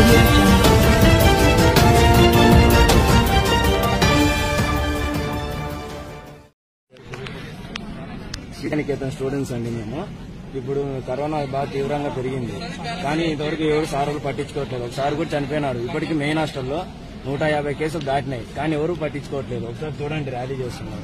Sriniketan students అండి మేము. ఇప్పుడు కరోనా బాగా తీవ్రంగా పెరిగింది, కానీ ఇంతవరకు ఎవరు సార్లు పట్టించుకోవట్లేదు. ఒకసారి కూడా చనిపోయినారు. ఇప్పటికీ మెయిన్ హాస్టల్లో 150 కేసులు దాటినాయి, కానీ ఎవరు పట్టించుకోవట్లేదు. ఒకసారి చూడండి, ర్యాలీ చేస్తున్నారు.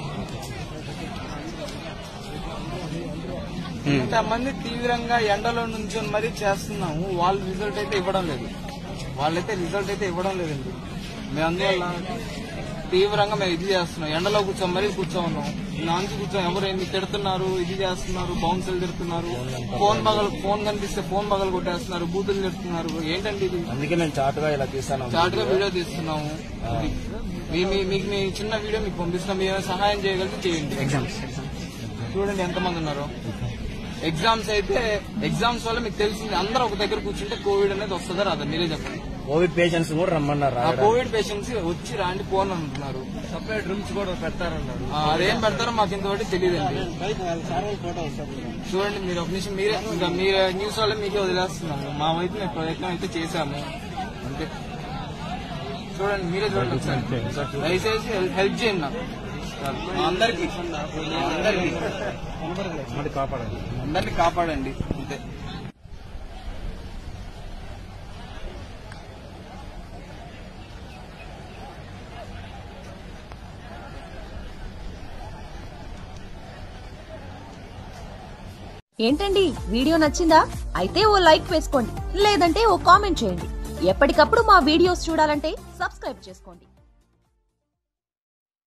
ఇంతమంది తీవ్రంగా ఎండలో నుంచొని మరీ చేస్తున్నాము, వాళ్ళు రిజల్ట్ అయితే ఇవ్వడం లేదు. లేదండి. మేము అందువల్ల తీవ్రంగా మేము ఇది చేస్తున్నాం. ఎండలో కూర్చొని మరీ కూర్చోన్నాం. నాంచి కూర్చొని ఎవరు ఏంది తిడుతున్నారు, ఇది చేస్తున్నారు, బౌన్సర్లు తిడుతున్నారు, ఫోన్ కనిపిస్తే ఫోన్ పగలు కొట్టేస్తున్నారు, బూతులు తిడుతున్నారు. ఏంటండి ఇది? అందుకే మేము చాటుగా ఇలా తీస్తాను, చాటుగా వీడియో తీస్తున్నాము. మీకు మీ చిన్న వీడియో మీకు పంపిస్తున్నాం. మీరు సహాయం చేయగలిగితే చేయండి. చూడండి ఎంతమంది ఉన్నారో. ఎగ్జామ్స్ వల్ల మీకు తెలిసింది, అందరూ ఒక దగ్గర కూర్చుంటే కోవిడ్ అనేది వస్తుందా రాదా మీరే చెప్పండి. కోవిడ్ పేషెంట్స్ కూడా రమ్మన్నారు. కోవిడ్ పేషెంట్స్ వచ్చి రాండి ఫోన్ అంటున్నారు. సపరేట్ రూమ్స్ కూడా పెడతారన్నారు. అదేం పెడతారో మాకు ఇంతవరకు తెలియదండి. చూడండి మీరు ఒక నిమిషం, మీరే న్యూస్ వల్ల మీకే వదిలేస్తున్నాము. మా వైపు మేము ప్రయత్నం అయితే చేశాము అంతే. చూడండి, మీరే చూడండి ఒకసారి. దయచేసి హెల్ప్ చేయండి నాకు, అందరికీ కాపాడండి అంతే. ఏంటండి, వీడియో నచ్చిందా? అయితే ఓ లైక్ వేసుకోండి, లేదంటే ఓ కామెంట్ చేయండి. ఎప్పటికప్పుడు మా వీడియోస్ చూడాలంటే సబ్స్క్రైబ్ చేసుకోండి.